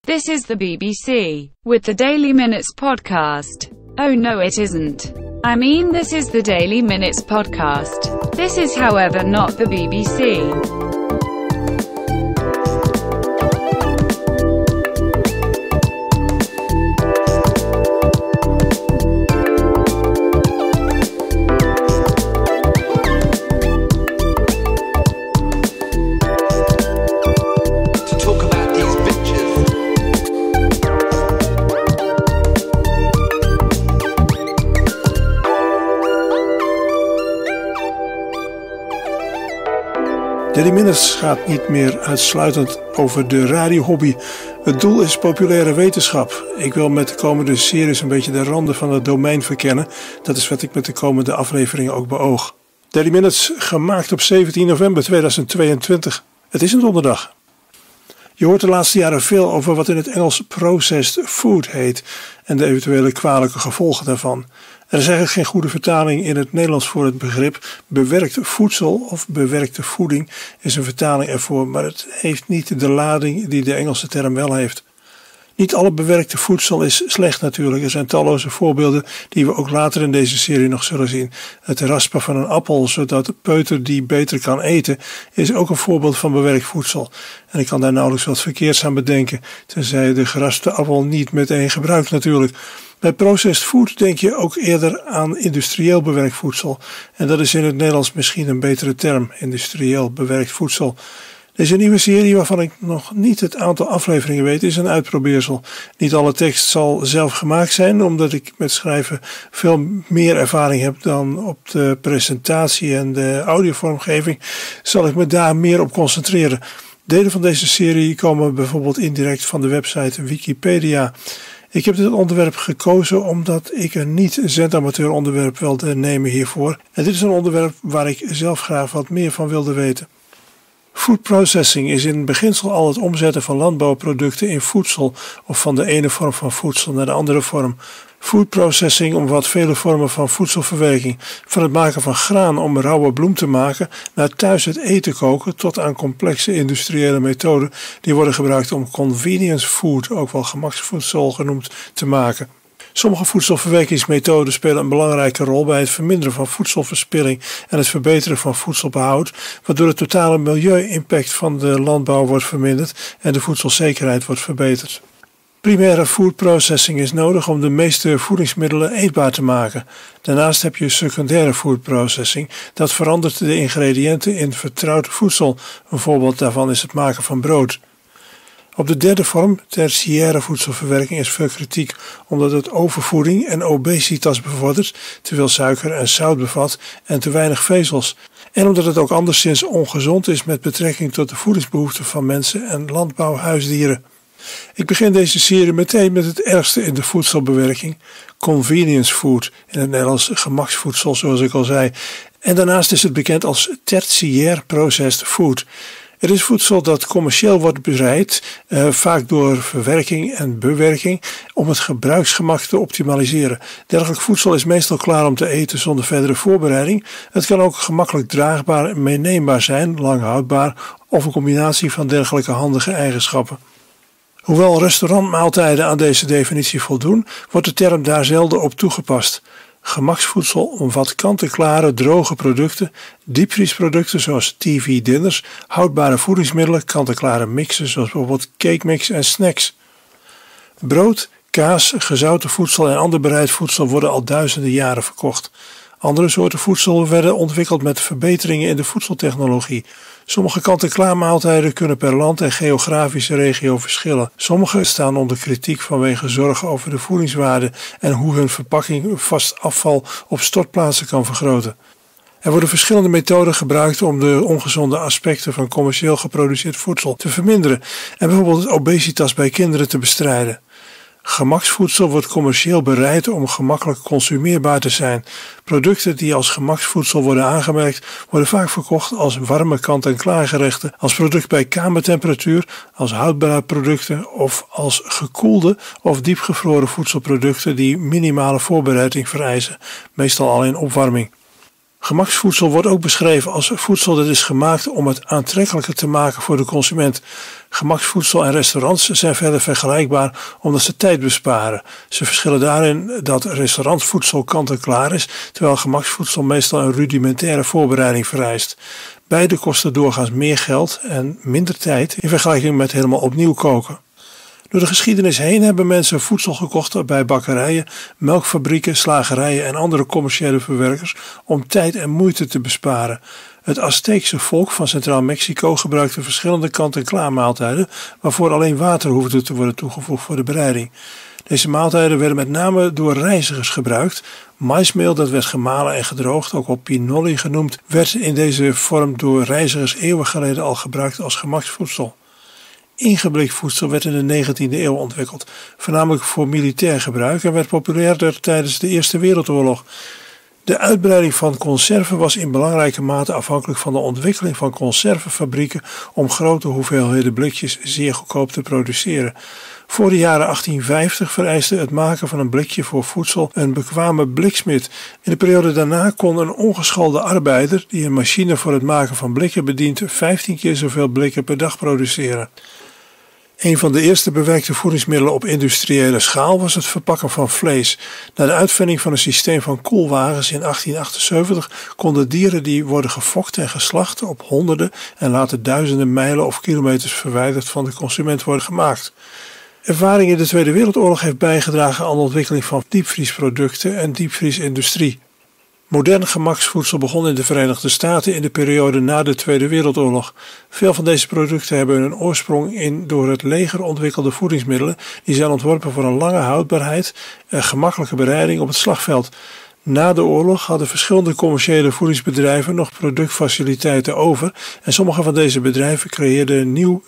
This is the BBC, with the Daily Minutes podcast. Oh no, it isn't. I mean, this is the Daily Minutes podcast. This is, however, not the BBC. Daily Minutes gaat niet meer uitsluitend over de radiohobby. Het doel is populaire wetenschap. Ik wil met de komende series een beetje de randen van het domein verkennen. Dat is wat ik met de komende afleveringen ook beoog. Daily Minutes gemaakt op 17 november 2022. Het is een donderdag. Je hoort de laatste jaren veel over wat in het Engels processed food heet en de eventuele kwalijke gevolgen daarvan. Er is eigenlijk geen goede vertaling in het Nederlands voor het begrip. Bewerkt voedsel of bewerkte voeding is een vertaling ervoor, maar het heeft niet de lading die de Engelse term wel heeft. Niet alle bewerkte voedsel is slecht natuurlijk. Er zijn talloze voorbeelden die we ook later in deze serie nog zullen zien. Het raspen van een appel zodat de peuter die beter kan eten is ook een voorbeeld van bewerkt voedsel. En ik kan daar nauwelijks wat verkeerds aan bedenken, tenzij je de geraspte appel niet meteen gebruikt natuurlijk. Bij processed food denk je ook eerder aan industrieel bewerkt voedsel. En dat is in het Nederlands misschien een betere term, industrieel bewerkt voedsel. Deze nieuwe serie, waarvan ik nog niet het aantal afleveringen weet, is een uitprobeersel. Niet alle tekst zal zelf gemaakt zijn, omdat ik met schrijven veel meer ervaring heb dan op de presentatie en de audiovormgeving, zal ik me daar meer op concentreren. Delen van deze serie komen bijvoorbeeld indirect van de website Wikipedia. Ik heb dit onderwerp gekozen omdat ik een niet-zendamateur onderwerp wilde nemen hiervoor. En dit is een onderwerp waar ik zelf graag wat meer van wilde weten. Food processing is in beginsel al het omzetten van landbouwproducten in voedsel of van de ene vorm van voedsel naar de andere vorm. Food processing omvat vele vormen van voedselverwerking, van het maken van graan om rauwe bloem te maken, naar thuis het eten koken tot aan complexe industriële methoden die worden gebruikt om convenience food, ook wel gemaksvoedsel genoemd, te maken. Sommige voedselverwerkingsmethoden spelen een belangrijke rol bij het verminderen van voedselverspilling en het verbeteren van voedselbehoud, waardoor de totale milieu-impact van de landbouw wordt verminderd en de voedselzekerheid wordt verbeterd. Primaire food processing is nodig om de meeste voedingsmiddelen eetbaar te maken. Daarnaast heb je secundaire food processing. Dat verandert de ingrediënten in vertrouwd voedsel. Een voorbeeld daarvan is het maken van brood. Op de derde vorm, tertiaire voedselverwerking, is veel kritiek omdat het overvoeding en obesitas bevordert, te veel suiker en zout bevat en te weinig vezels. En omdat het ook anderszins ongezond is met betrekking tot de voedingsbehoeften van mensen en landbouwhuisdieren. Ik begin deze serie meteen met het ergste in de voedselbewerking, convenience food, in het Nederlands gemaksvoedsel zoals ik al zei. En daarnaast is het bekend als tertiair processed food. Het is voedsel dat commercieel wordt bereid, vaak door verwerking en bewerking, om het gebruiksgemak te optimaliseren. Dergelijk voedsel is meestal klaar om te eten zonder verdere voorbereiding. Het kan ook gemakkelijk draagbaar en meeneembaar zijn, lang houdbaar, of een combinatie van dergelijke handige eigenschappen. Hoewel restaurantmaaltijden aan deze definitie voldoen, wordt de term daar zelden op toegepast. Gemaksvoedsel omvat kant-en-klare droge producten, diepvriesproducten zoals TV-dinners, houdbare voedingsmiddelen, kant-en-klare mixen zoals bijvoorbeeld cake mix en snacks. Brood, kaas, gezouten voedsel en ander bereid voedsel worden al duizenden jaren verkocht. Andere soorten voedsel werden ontwikkeld met verbeteringen in de voedseltechnologie. Sommige kant-en-klaar maaltijden kunnen per land en geografische regio verschillen. Sommige staan onder kritiek vanwege zorgen over de voedingswaarde en hoe hun verpakking vast afval op stortplaatsen kan vergroten. Er worden verschillende methoden gebruikt om de ongezonde aspecten van commercieel geproduceerd voedsel te verminderen en bijvoorbeeld obesitas bij kinderen te bestrijden. Gemaksvoedsel wordt commercieel bereid om gemakkelijk consumeerbaar te zijn. Producten die als gemaksvoedsel worden aangemerkt, worden vaak verkocht als warme kant-en-klaar gerechten, als product bij kamertemperatuur, als houdbare producten of als gekoelde of diepgevroren voedselproducten die minimale voorbereiding vereisen, meestal al in opwarming. Gemaksvoedsel wordt ook beschreven als voedsel dat is gemaakt om het aantrekkelijker te maken voor de consument. Gemaksvoedsel en restaurants zijn verder vergelijkbaar omdat ze tijd besparen. Ze verschillen daarin dat restaurantvoedsel kant-en-klaar is, terwijl gemaksvoedsel meestal een rudimentaire voorbereiding vereist. Beide kosten doorgaans meer geld en minder tijd in vergelijking met helemaal opnieuw koken. Door de geschiedenis heen hebben mensen voedsel gekocht bij bakkerijen, melkfabrieken, slagerijen en andere commerciële verwerkers om tijd en moeite te besparen. Het Azteekse volk van Centraal-Mexico gebruikte verschillende kant-en-klaar maaltijden waarvoor alleen water hoefde te worden toegevoegd voor de bereiding. Deze maaltijden werden met name door reizigers gebruikt. Maismeel dat werd gemalen en gedroogd, ook wel pinoli genoemd, werd in deze vorm door reizigers eeuwen geleden al gebruikt als gemaksvoedsel. Ingeblikt voedsel werd in de 19e eeuw ontwikkeld, voornamelijk voor militair gebruik en werd populairder tijdens de Eerste Wereldoorlog. De uitbreiding van conserven was in belangrijke mate afhankelijk van de ontwikkeling van conservenfabrieken om grote hoeveelheden blikjes zeer goedkoop te produceren. Voor de jaren 1850 vereiste het maken van een blikje voor voedsel een bekwame bliksmid. In de periode daarna kon een ongeschoolde arbeider die een machine voor het maken van blikken bedient 15 keer zoveel blikken per dag produceren. Een van de eerste bewerkte voedingsmiddelen op industriële schaal was het verpakken van vlees. Na de uitvinding van een systeem van koelwagens in 1878 konden dieren die worden gefokt en geslacht op honderden en later duizenden mijlen of kilometers verwijderd van de consument worden gemaakt. Ervaring in de Tweede Wereldoorlog heeft bijgedragen aan de ontwikkeling van diepvriesproducten en diepvriesindustrie. Modern gemaksvoedsel begon in de Verenigde Staten in de periode na de Tweede Wereldoorlog. Veel van deze producten hebben hun oorsprong in door het leger ontwikkelde voedingsmiddelen. Die zijn ontworpen voor een lange houdbaarheid en gemakkelijke bereiding op het slagveld. Na de oorlog hadden verschillende commerciële voedingsbedrijven nog productfaciliteiten over en sommige van deze bedrijven creëerden nieuw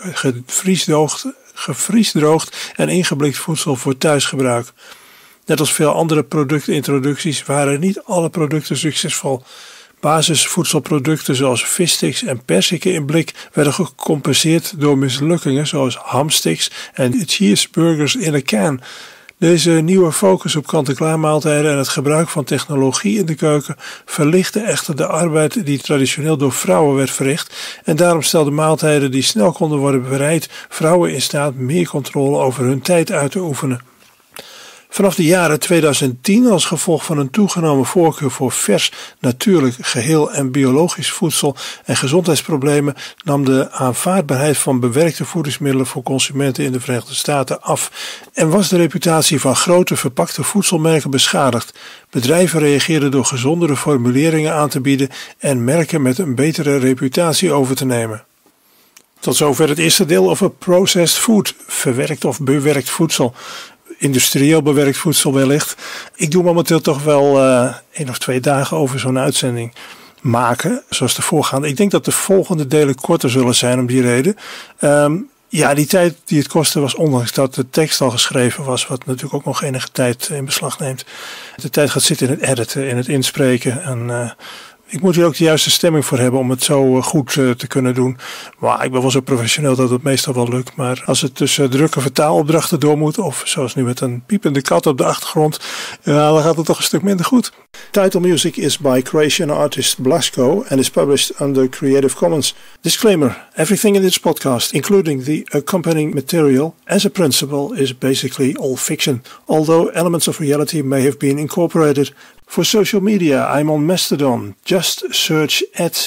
gevriesdroogd en ingeblikt voedsel voor thuisgebruik. Net als veel andere productintroducties waren niet alle producten succesvol. Basisvoedselproducten zoals vissticks en perziken in blik werden gecompenseerd door mislukkingen zoals hamsticks en cheeseburgers in een can. Deze nieuwe focus op kant-en-klaar maaltijden en het gebruik van technologie in de keuken verlichtte echter de arbeid die traditioneel door vrouwen werd verricht en daarom stelden maaltijden die snel konden worden bereid vrouwen in staat meer controle over hun tijd uit te oefenen. Vanaf de jaren 2010, als gevolg van een toegenomen voorkeur voor vers, natuurlijk, geheel en biologisch voedsel en gezondheidsproblemen, nam de aanvaardbaarheid van bewerkte voedingsmiddelen voor consumenten in de Verenigde Staten af en was de reputatie van grote verpakte voedselmerken beschadigd. Bedrijven reageerden door gezondere formuleringen aan te bieden en merken met een betere reputatie over te nemen. Tot zover het eerste deel over processed food, verwerkt of bewerkt voedsel. Industrieel bewerkt voedsel wellicht. Ik doe momenteel toch wel 1 of 2 dagen over zo'n uitzending maken, zoals de voorgaande. Ik denk dat de volgende delen korter zullen zijn om die reden. Ja, die tijd die het kostte was, ondanks dat de tekst al geschreven was, wat natuurlijk ook nog enige tijd in beslag neemt. De tijd gaat zitten in het editen, in het inspreken en ik moet hier ook de juiste stemming voor hebben om het zo goed te kunnen doen. Maar ik ben wel zo professioneel dat het meestal wel lukt. Maar als het tussen drukke vertaalopdrachten door moet, of zoals nu met een piepende kat op de achtergrond, ja, dan gaat het toch een stuk minder goed. Title music is by Croatian artist Blasko and is published under Creative Commons. Disclaimer: everything in this podcast, including the accompanying material, as a principle, is basically all fiction, although elements of reality may have been incorporated. For social media, I'm on Mastodon. Just search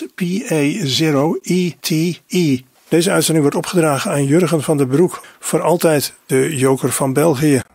@PA0ETE. Deze uitzending wordt opgedragen aan Jurgen van der Broek, voor altijd de joker van België.